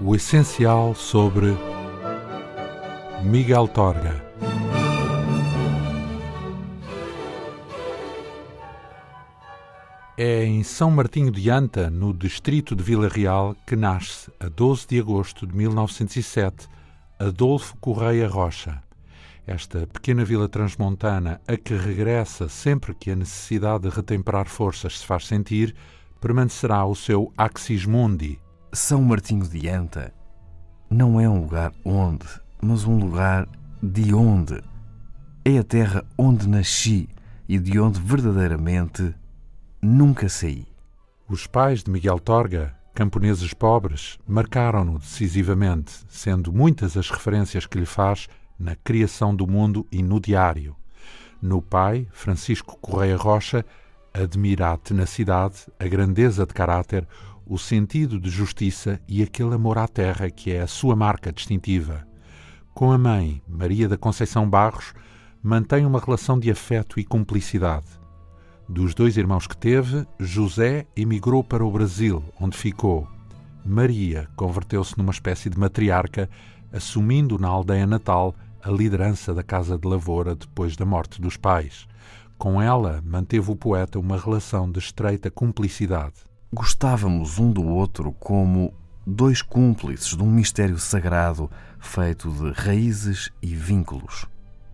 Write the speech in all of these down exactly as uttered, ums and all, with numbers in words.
O essencial sobre Miguel Torga. É em São Martinho de Anta, no distrito de Vila Real, que nasce, a doze de agosto de mil novecentos e sete, Adolfo Correia Rocha. Esta pequena vila transmontana, a que regressa sempre que a necessidade de retemperar forças se faz sentir, permanecerá o seu axis mundi. São Martinho de Anta não é um lugar onde, mas um lugar de onde. É a terra onde nasci e de onde verdadeiramente nunca saí. Os pais de Miguel Torga, camponeses pobres, marcaram-no decisivamente, sendo muitas as referências que lhe faz na criação do mundo e no diário. No pai, Francisco Correia Rocha, admira a tenacidade, a grandeza de caráter, o sentido de justiça e aquele amor à terra que é a sua marca distintiva. Com a mãe, Maria da Conceição Barros, mantém uma relação de afeto e cumplicidade. Dos dois irmãos que teve, José emigrou para o Brasil, onde ficou. Maria converteu-se numa espécie de matriarca, assumindo na aldeia natal a liderança da Casa de Lavoura depois da morte dos pais. Com ela, manteve o poeta uma relação de estreita cumplicidade. Gostávamos um do outro como dois cúmplices de um mistério sagrado feito de raízes e vínculos.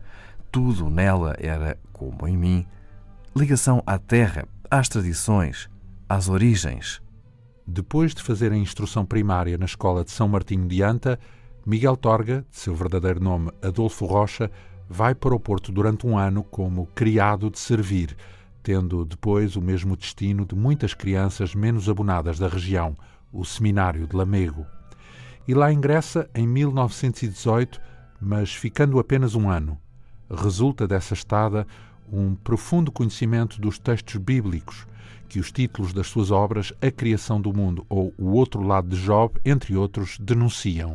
Tudo nela era, como em mim, ligação à terra, às tradições, às origens. Depois de fazer a instrução primária na escola de São Martinho de Anta, Miguel Torga, de seu verdadeiro nome Adolfo Rocha, vai para o Porto durante um ano como criado de servir, tendo depois o mesmo destino de muitas crianças menos abonadas da região, o Seminário de Lamego. E lá ingressa em mil novecentos e dezoito, mas ficando apenas um ano. Resulta dessa estada um profundo conhecimento dos textos bíblicos, que os títulos das suas obras, A Criação do Mundo ou O Outro Lado de Job, entre outros, denunciam.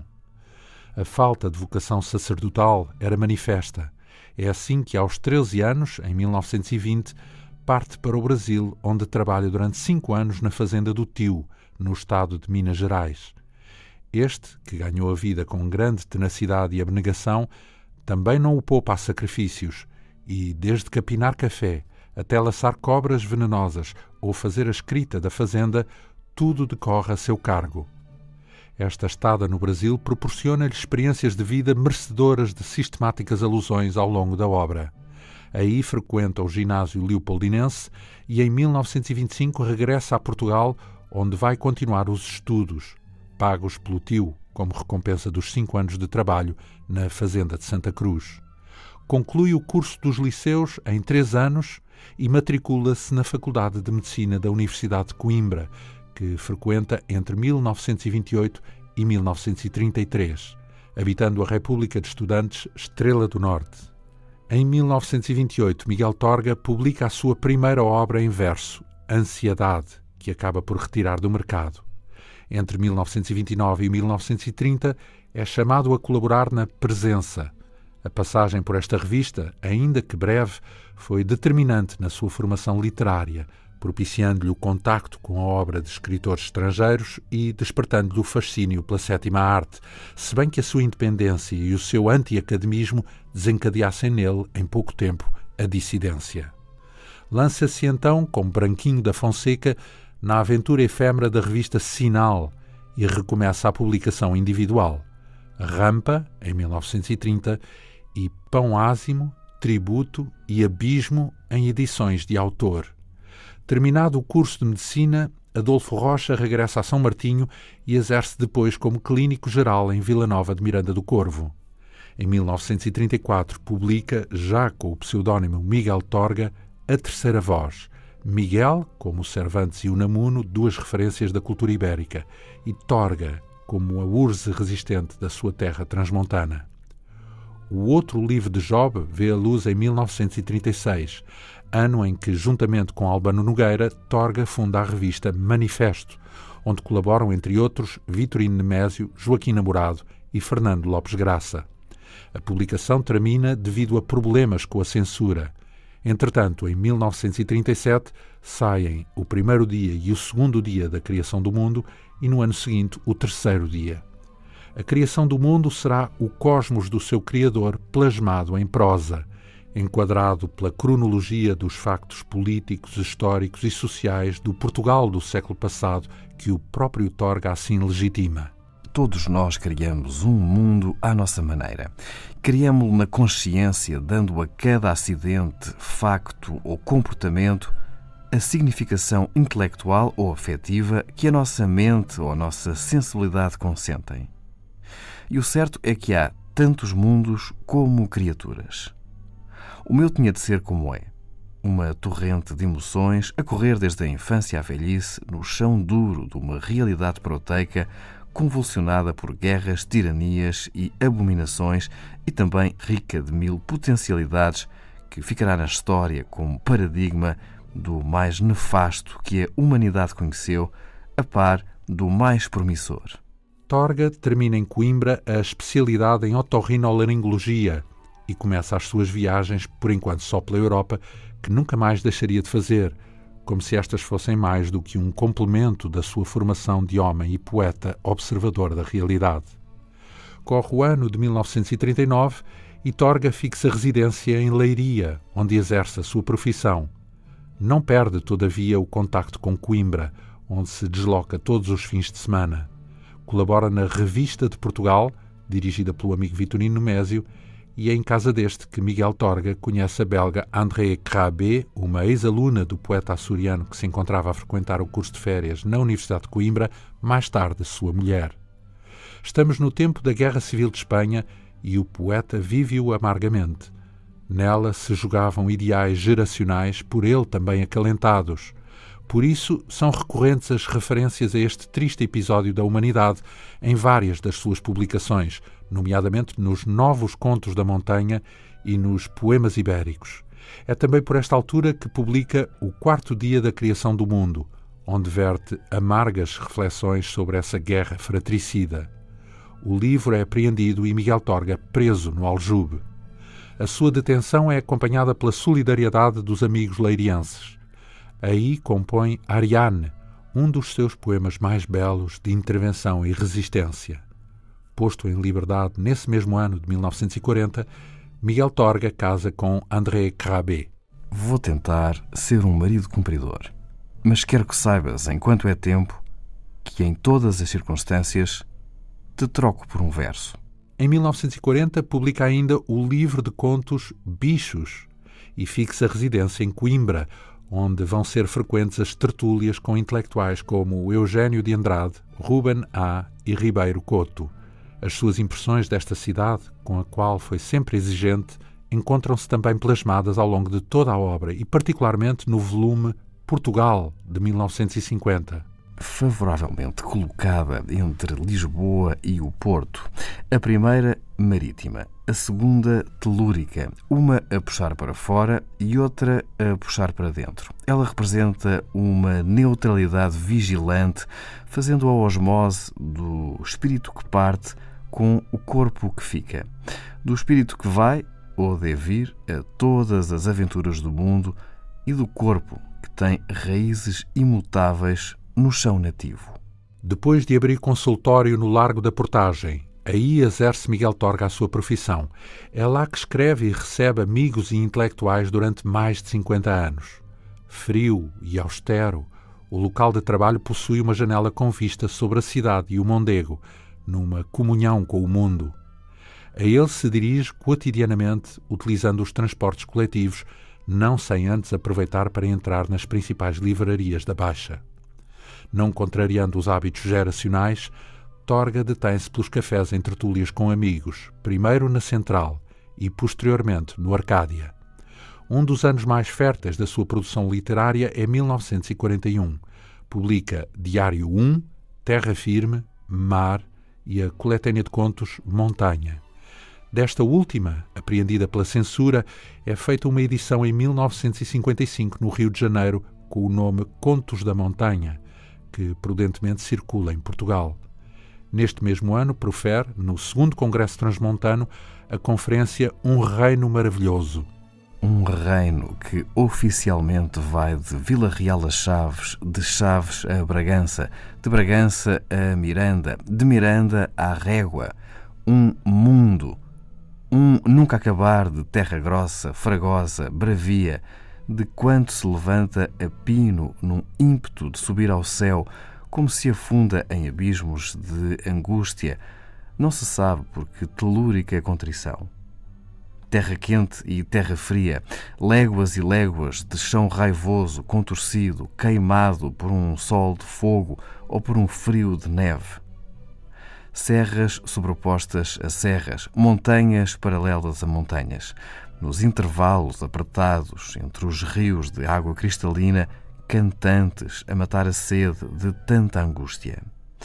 A falta de vocação sacerdotal era manifesta. É assim que, aos treze anos, em mil novecentos e vinte, parte para o Brasil, onde trabalha durante cinco anos na fazenda do tio, no estado de Minas Gerais. Este, que ganhou a vida com grande tenacidade e abnegação, também não o poupa a sacrifícios e, desde capinar café até laçar cobras venenosas ou fazer a escrita da fazenda, tudo decorre a seu cargo. Esta estada no Brasil proporciona-lhe experiências de vida merecedoras de sistemáticas alusões ao longo da obra. Aí frequenta o ginásio leopoldinense e em mil novecentos e vinte e cinco regressa a Portugal, onde vai continuar os estudos, pagos pelo tio, como recompensa dos cinco anos de trabalho na fazenda de Santa Cruz. Conclui o curso dos liceus em três anos e matricula-se na Faculdade de Medicina da Universidade de Coimbra, que frequenta entre mil novecentos e vinte e oito e mil novecentos e trinta e três, habitando a República de Estudantes Estrela do Norte. Em mil novecentos e vinte e oito, Miguel Torga publica a sua primeira obra em verso, Ansiedade, que acaba por retirar do mercado. Entre mil novecentos e vinte e nove e mil novecentos e trinta, é chamado a colaborar na Presença. A passagem por esta revista, ainda que breve, foi determinante na sua formação literária, propiciando-lhe o contacto com a obra de escritores estrangeiros e despertando-lhe o fascínio pela sétima arte, se bem que a sua independência e o seu anti-academismo desencadeassem nele, em pouco tempo, a dissidência. Lança-se então, como Branquinho da Fonseca, na aventura efêmera da revista Sinal e recomeça a publicação individual. Rampa, em mil novecentos e trinta, e Pão Ázimo, Tributo e Abismo em edições de autor. Terminado o curso de Medicina, Adolfo Rocha regressa a São Martinho e exerce depois como clínico geral em Vila Nova de Miranda do Corvo. Em mil novecentos e trinta e quatro publica, já com o pseudónimo Miguel Torga, A Terceira Voz. Miguel, como o Cervantes e o Namuno, duas referências da cultura ibérica, e Torga, como a urze resistente da sua terra transmontana. O outro livro de Job vê a luz em mil novecentos e trinta e seis, ano em que, juntamente com Albano Nogueira, Torga funda a revista Manifesto, onde colaboram, entre outros, Vitorino Nemésio, Joaquim Namorado e Fernando Lopes Graça. A publicação termina devido a problemas com a censura. Entretanto, em mil novecentos e trinta e sete, saem o primeiro dia e o segundo dia da criação do mundo e, no ano seguinte, o terceiro dia. A criação do mundo será o cosmos do seu Criador plasmado em prosa, enquadrado pela cronologia dos factos políticos, históricos e sociais do Portugal do século passado, que o próprio Torga assim legitima. Todos nós criamos um mundo à nossa maneira. Criamo-lo na consciência, dando a cada acidente, facto ou comportamento a significação intelectual ou afetiva que a nossa mente ou a nossa sensibilidade consentem. E o certo é que há tantos mundos como criaturas. O meu tinha de ser como é, uma torrente de emoções a correr desde a infância à velhice no chão duro de uma realidade proteica convulsionada por guerras, tiranias e abominações e também rica de mil potencialidades que ficará na história como paradigma do mais nefasto que a humanidade conheceu, a par do mais promissor. Torga termina em Coimbra a especialidade em otorrinolaringologia e começa as suas viagens, por enquanto só pela Europa, que nunca mais deixaria de fazer, como se estas fossem mais do que um complemento da sua formação de homem e poeta observador da realidade. Corre o ano de mil novecentos e trinta e nove e Torga fixa residência em Leiria, onde exerce a sua profissão. Não perde, todavia, o contacto com Coimbra, onde se desloca todos os fins de semana. Colabora na Revista de Portugal, dirigida pelo amigo Vitorino Nemésio, e é em casa deste que Miguel Torga conhece a belga André Crabé, uma ex-aluna do poeta açoriano que se encontrava a frequentar o curso de férias na Universidade de Coimbra, mais tarde sua mulher. Estamos no tempo da Guerra Civil de Espanha e o poeta vive-o amargamente. Nela se jogavam ideais geracionais, por ele também acalentados. Por isso, são recorrentes as referências a este triste episódio da humanidade em várias das suas publicações, nomeadamente nos Novos Contos da Montanha e nos Poemas Ibéricos. É também por esta altura que publica O Quarto Dia da Criação do Mundo, onde verte amargas reflexões sobre essa guerra fratricida. O livro é apreendido e Miguel Torga preso no Aljube. A sua detenção é acompanhada pela solidariedade dos amigos leirienses. Aí compõe Ariane, um dos seus poemas mais belos de intervenção e resistência. Posto em liberdade nesse mesmo ano de mil novecentos e quarenta, Miguel Torga casa com André Crabé. Vou tentar ser um marido cumpridor, mas quero que saibas, enquanto é tempo, que em todas as circunstâncias te troco por um verso. Em mil novecentos e quarenta, publica ainda o livro de contos Bichos e fixa residência em Coimbra, onde vão ser frequentes as tertúlias com intelectuais como Eugênio de Andrade, Ruben A. e Ribeiro Couto. As suas impressões desta cidade, com a qual foi sempre exigente, encontram-se também plasmadas ao longo de toda a obra e particularmente no volume Portugal, de mil novecentos e cinquenta. Favoravelmente colocada entre Lisboa e o Porto. A primeira, marítima. A segunda, telúrica. Uma a puxar para fora e outra a puxar para dentro. Ela representa uma neutralidade vigilante, fazendo a osmose do espírito que parte com o corpo que fica. Do espírito que vai, ou deve ir, a todas as aventuras do mundo e do corpo que tem raízes imutáveis no chão nativo. Depois de abrir consultório no Largo da Portagem, aí exerce Miguel Torga a sua profissão. É lá que escreve e recebe amigos e intelectuais durante mais de cinquenta anos. Frio e austero, o local de trabalho possui uma janela com vista sobre a cidade e o Mondego, numa comunhão com o mundo. A ele se dirige cotidianamente, utilizando os transportes coletivos, não sem antes aproveitar para entrar nas principais livrarias da Baixa. Não contrariando os hábitos geracionais, Torga detém-se pelos cafés em tertúlias com amigos, primeiro na Central e, posteriormente, no Arcádia. Um dos anos mais férteis da sua produção literária é mil novecentos e quarenta e um. Publica Diário um, Terra Firme, Mar e a coletânea de contos Montanha. Desta última, apreendida pela censura, é feita uma edição em mil novecentos e cinquenta e cinco no Rio de Janeiro com o nome Contos da Montanha, que prudentemente circula em Portugal. Neste mesmo ano, profere, no segundo Congresso Transmontano, a conferência Um Reino Maravilhoso. um reino que oficialmente vai de Vila Real a Chaves, de Chaves a Bragança, de Bragança a Miranda, de Miranda à Régua. Um mundo, um nunca acabar de terra grossa, fragosa, bravia, de quanto se levanta a pino num ímpeto de subir ao céu, como se afunda em abismos de angústia, não se sabe por que telúrica contrição. Terra quente e terra fria, léguas e léguas de chão raivoso, contorcido, queimado por um sol de fogo ou por um frio de neve. Serras sobrepostas a serras, montanhas paralelas a montanhas. Nos intervalos apertados entre os rios de água cristalina, cantantes a matar a sede de tanta angústia.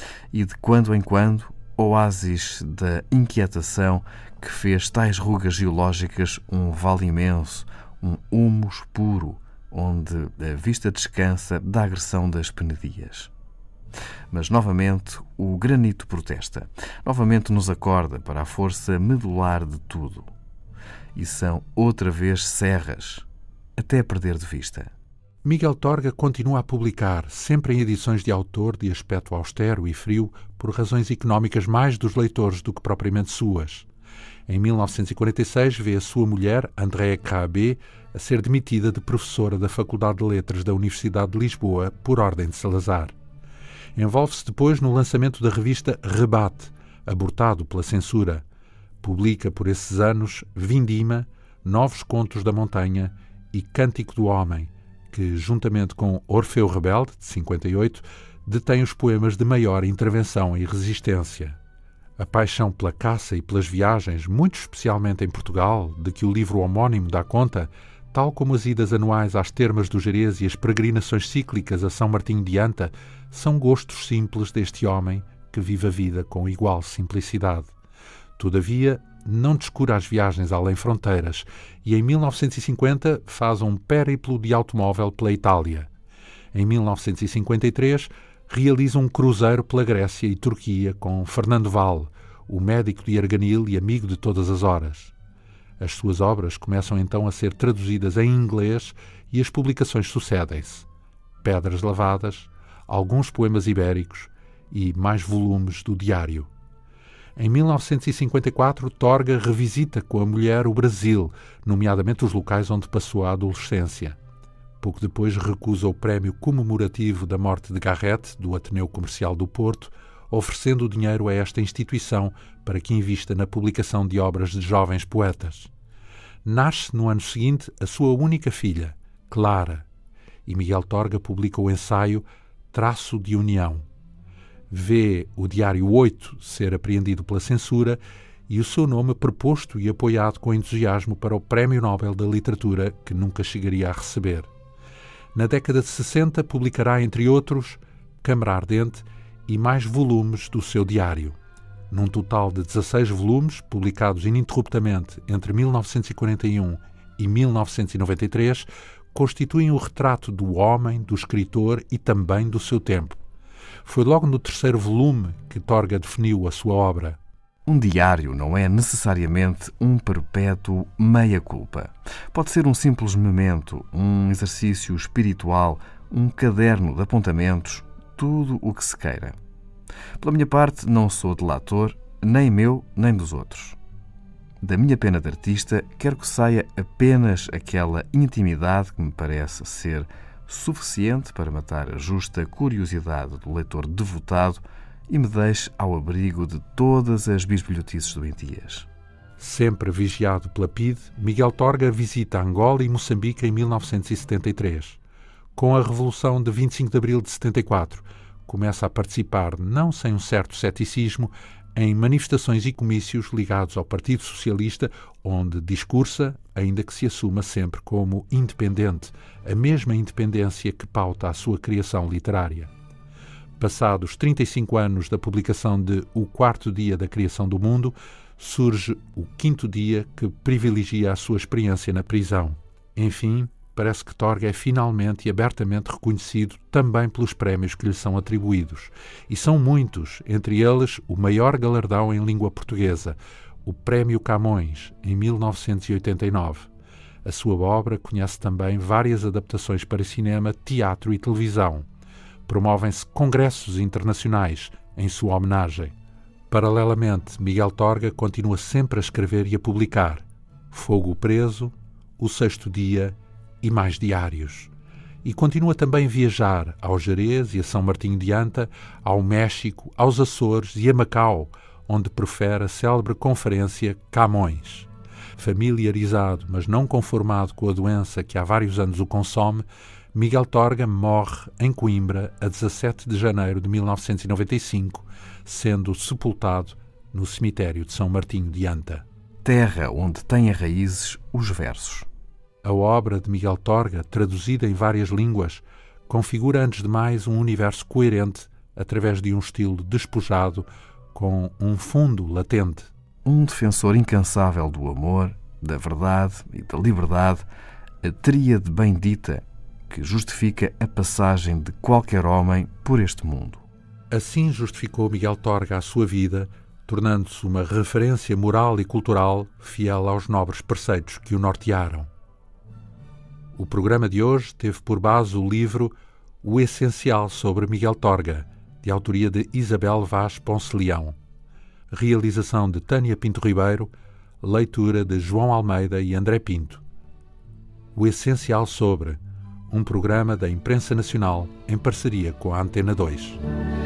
E de quando em quando, oásis da inquietação que fez tais rugas geológicas um vale imenso, um humus puro, onde a vista descansa da agressão das penedias. Mas, novamente, o granito protesta. Novamente nos acorda para a força medular de tudo. E são outra vez serras, até perder de vista. Miguel Torga continua a publicar, sempre em edições de autor de aspecto austero e frio, por razões económicas mais dos leitores do que propriamente suas. Em mil novecentos e quarenta e seis, vê a sua mulher, Andréa Caabé, a ser demitida de professora da Faculdade de Letras da Universidade de Lisboa por ordem de Salazar. Envolve-se depois no lançamento da revista Rebate, abortado pela censura. Publica por esses anos Vindima, Novos Contos da Montanha e Cântico do Homem, que, juntamente com Orfeu Rebelde, de cinquenta e oito, detém os poemas de maior intervenção e resistência. A paixão pela caça e pelas viagens, muito especialmente em Portugal, de que o livro homónimo dá conta, tal como as idas anuais às termas do Gerês e as peregrinações cíclicas a São Martinho de Anta, são gostos simples deste homem que vive a vida com igual simplicidade. Todavia, não descura as viagens além fronteiras e em mil novecentos e cinquenta faz um périplo de automóvel pela Itália. Em mil novecentos e cinquenta e três realiza um cruzeiro pela Grécia e Turquia com Fernando Valle, o médico de Arganil e amigo de todas as horas. As suas obras começam então a ser traduzidas em inglês e as publicações sucedem-se. Pedras Lavadas, alguns poemas ibéricos e mais volumes do Diário. Em mil novecentos e cinquenta e quatro, Torga revisita com a mulher o Brasil, nomeadamente os locais onde passou a adolescência. Pouco depois recusa o prémio comemorativo da morte de Garrett, do Ateneu Comercial do Porto, oferecendo o dinheiro a esta instituição para que invista na publicação de obras de jovens poetas. Nasce no ano seguinte a sua única filha, Clara, e Miguel Torga publica o ensaio Traço de União. Vê o Diário oito ser apreendido pela censura e o seu nome proposto e apoiado com entusiasmo para o Prémio Nobel da Literatura, que nunca chegaria a receber. Na década de sessenta publicará, entre outros, Câmara Ardente e mais volumes do seu diário. Num total de dezasseis volumes, publicados ininterruptamente entre mil novecentos e quarenta e um e mil novecentos e noventa e três, constituem o retrato do homem, do escritor e também do seu tempo. Foi logo no terceiro volume que Torga definiu a sua obra. Um diário não é necessariamente um perpétuo meia-culpa. Pode ser um simples memento, um exercício espiritual, um caderno de apontamentos, tudo o que se queira. Pela minha parte, não sou delator, nem meu, nem dos outros. Da minha pena de artista, quero que saia apenas aquela intimidade que me parece ser suficiente para matar a justa curiosidade do leitor devotado e me deixe ao abrigo de todas as bisbilhotices doentias. Sempre vigiado pela P I D, Miguel Torga visita Angola e Moçambique em mil novecentos e setenta e três. Com a Revolução de vinte e cinco de abril de setenta e quatro, começa a participar, não sem um certo ceticismo, em manifestações e comícios ligados ao Partido Socialista, onde discursa, ainda que se assuma sempre como independente, a mesma independência que pauta a sua criação literária. Passados trinta e cinco anos da publicação de O Quarto Dia da Criação do Mundo, surge O Quinto Dia, que privilegia a sua experiência na prisão. Enfim, parece que Torga é finalmente e abertamente reconhecido também pelos prémios que lhe são atribuídos. E são muitos, entre eles o maior galardão em língua portuguesa, o Prémio Camões, em mil novecentos e oitenta e nove. A sua obra conhece também várias adaptações para cinema, teatro e televisão. Promovem-se congressos internacionais em sua homenagem. Paralelamente, Miguel Torga continua sempre a escrever e a publicar Fogo Preso, O Sexto Dia e mais diários. E continua também a viajar ao Jerez e a São Martinho de Anta, ao México, aos Açores e a Macau, onde profere a célebre conferência Camões. Familiarizado, mas não conformado com a doença que há vários anos o consome, Miguel Torga morre em Coimbra a dezassete de janeiro de mil novecentos e noventa e cinco, sendo sepultado no cemitério de São Martinho de Anta. Terra onde têm raízes os versos. A obra de Miguel Torga, traduzida em várias línguas, configura antes de mais um universo coerente através de um estilo despojado com um fundo latente. Um defensor incansável do amor, da verdade e da liberdade, a tríade bendita que justifica a passagem de qualquer homem por este mundo. Assim justificou Miguel Torga a sua vida, tornando-se uma referência moral e cultural fiel aos nobres preceitos que o nortearam. O programa de hoje teve por base o livro O Essencial sobre Miguel Torga, de autoria de Isabel Vaz Ponce Leão. Realização de Tânia Pinto Ribeiro, leitura de João Almeida e André Pinto. O Essencial sobre, um programa da Imprensa Nacional em parceria com a Antena dois.